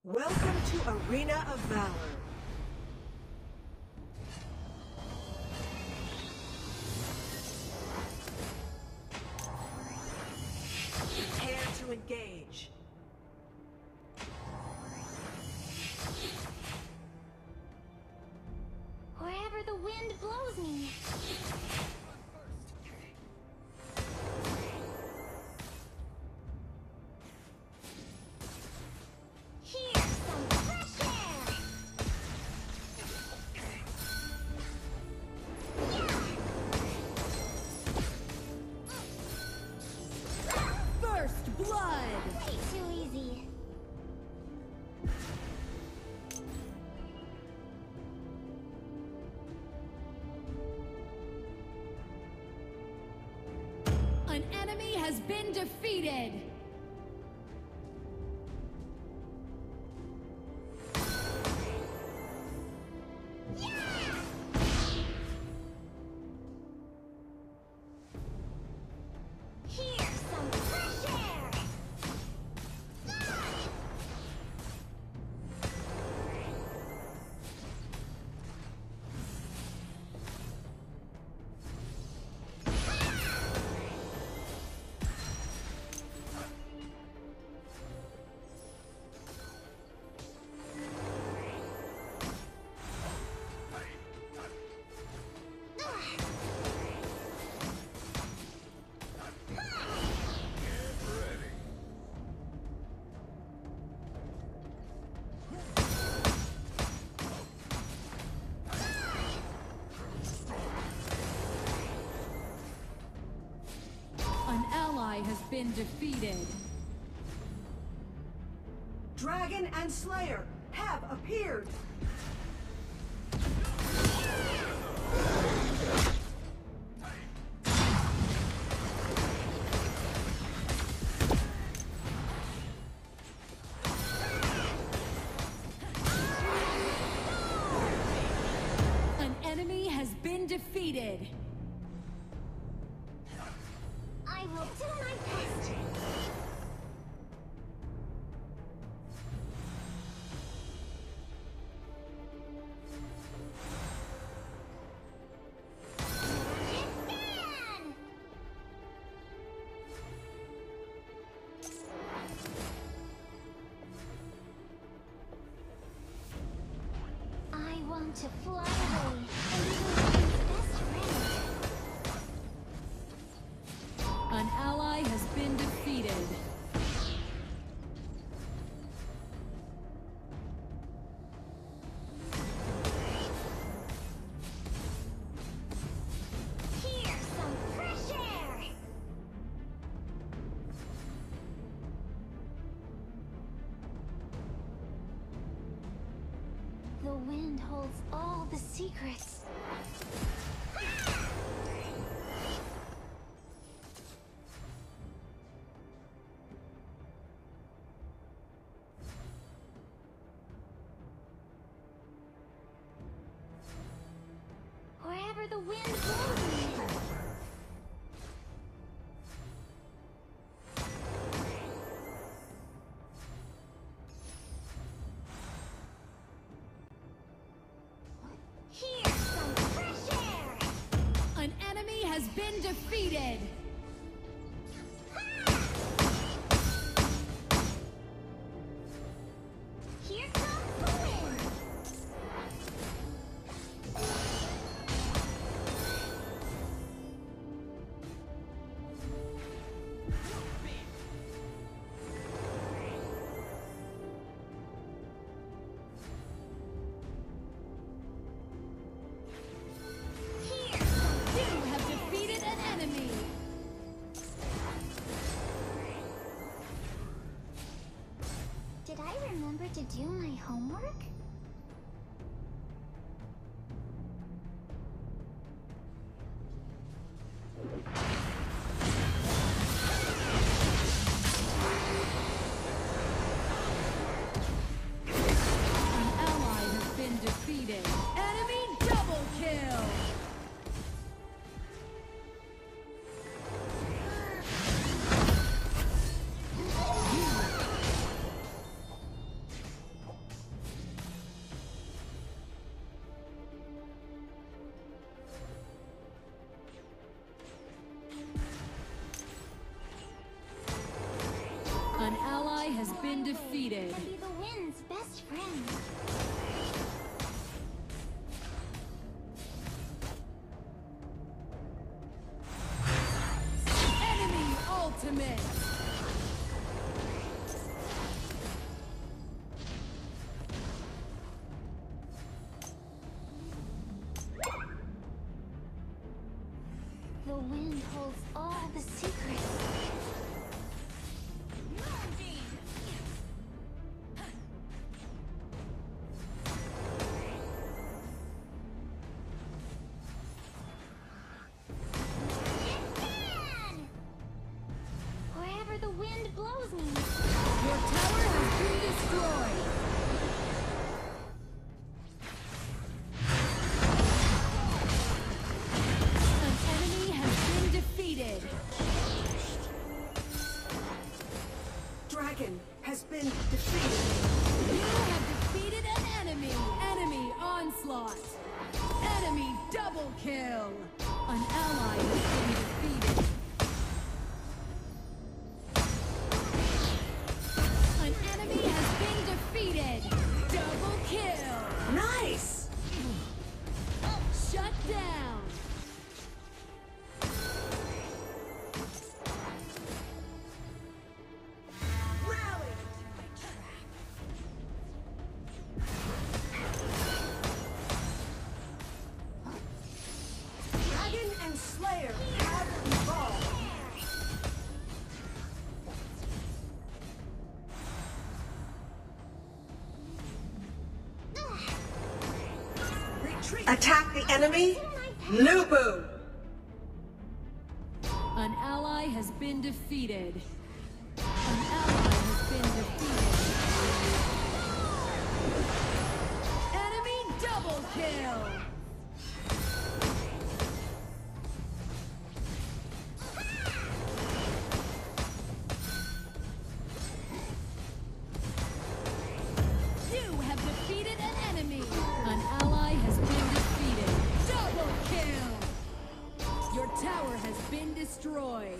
Welcome to Arena of Valor. Prepare to engage. Wherever the wind blows me. Here's some fresh air. First blood! Way too easy. An enemy has been defeated! Here's some fresh air. An ally has been defeated. Dragon and Slayer have appeared. An enemy has been defeated. I will do my best. Hitman! I want to fly away and be the wind's best friend. An ally has been defeated. Here's some fresh air. The wind holds all the secrets. Wherever the wind blows me. Here's some fresh air. An enemy has been defeated. Here comes the wind. Here's some You have defeated an enemy. Did I remember to do my homework? An ally has been defeated. Enemy double kill! been defeated. And be the wind's best friend. Enemy ultimate. The wind holds all the secrets. Wherever the wind blows me. Your tower has been destroyed. An enemy has been defeated. Dragon has been defeated. You have defeated an enemy. Enemy onslaught. Enemy double kill. An ally has been defeated. An enemy has been defeated. Double kill. Nice! Shut down. Rally! Dragon and Slayer have evolved. Retreat. Attack the enemy. Lubu. An ally has been defeated. An ally has been defeated. Enemy double kill. You have defeated an enemy. An ally has been defeated. Double kill. Your tower has been destroyed.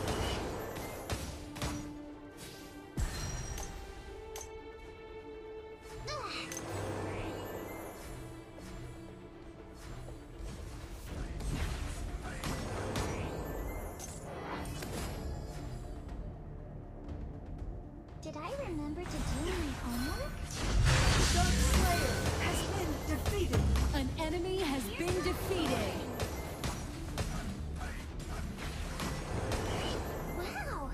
Did I remember to do my homework? Dark Slayer has been defeated. An enemy has been defeated. Wow!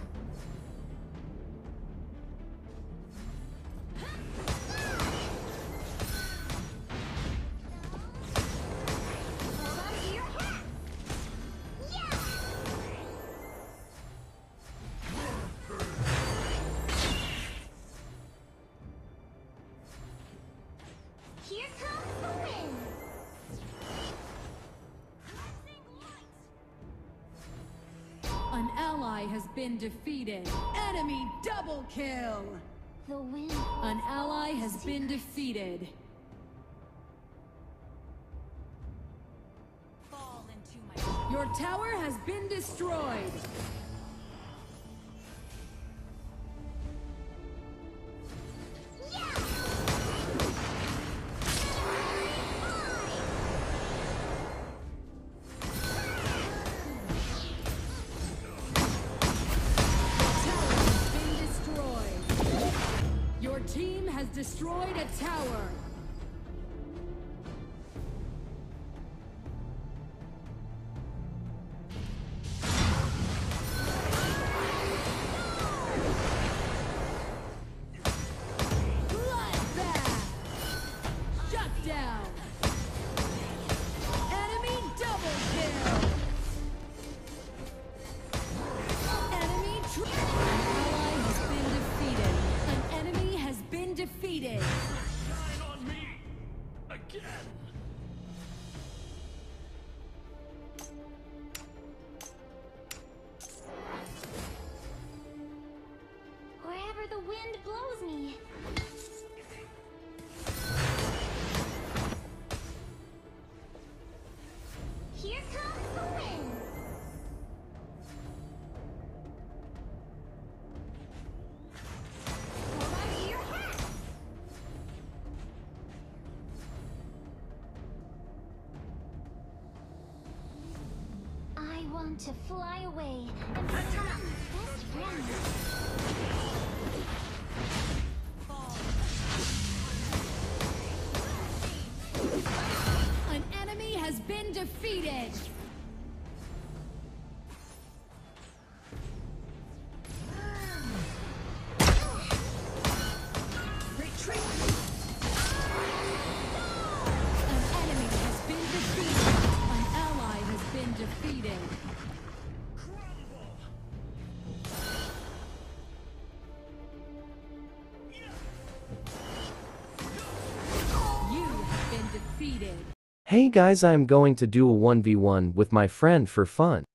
Hold on to your hat! Yeah! Here comes the wind! An ally has been defeated. Enemy double kill. The wind. An ally has been defeated. Your tower has been destroyed. Yeah! Tower has been destroyed. Your team has destroyed a tower. Bloodbath. Shut down. Enemy double kill. Enemy An ally has been defeated. An enemy has been defeated. Shine on me again. Wherever the wind blows me. Here comes the wind! Hold want to fly away and be the wind's best friend. An enemy has been defeated. Retreat! An enemy has been defeated. An ally has been defeated. You have been defeated. Hey guys, I'm going to do a 1v1 with my friend for fun.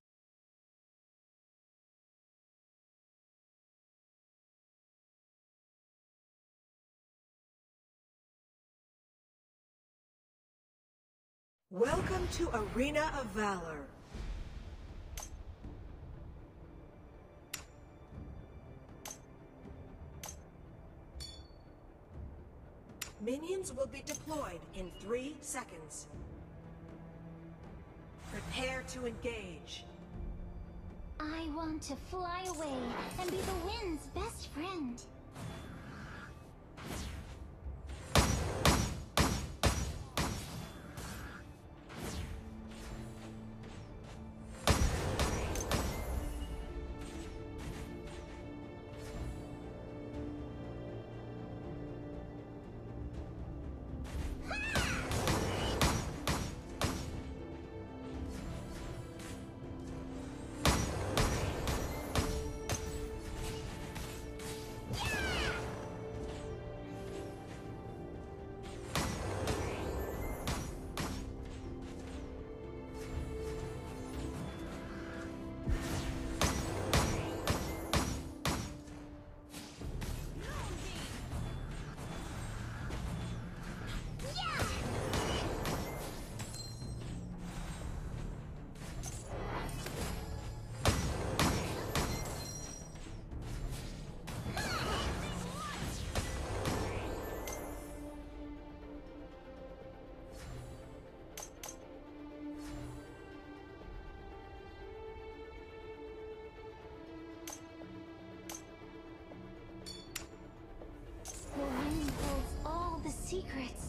Welcome to Arena of Valor. Minions will be deployed in 3 seconds. Prepare to engage. I want to fly away and be the wind's best friend. The wind holds all the secrets.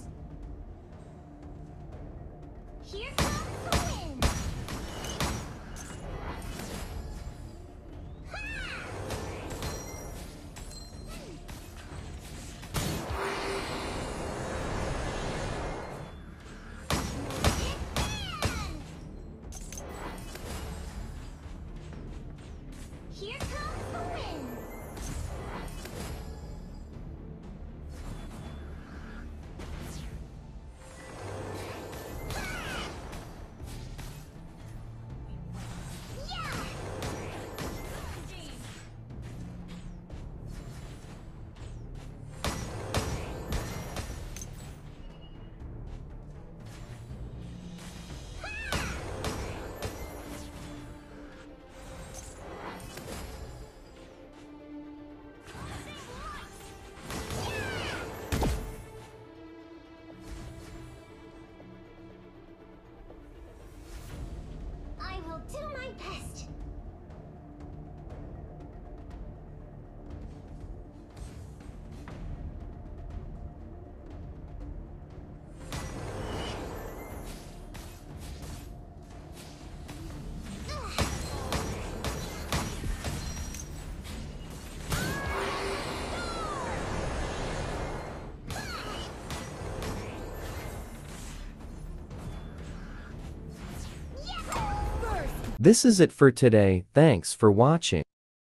Here comes the wind! Here comes the wind! I will do my best. This is it for today, thanks for watching.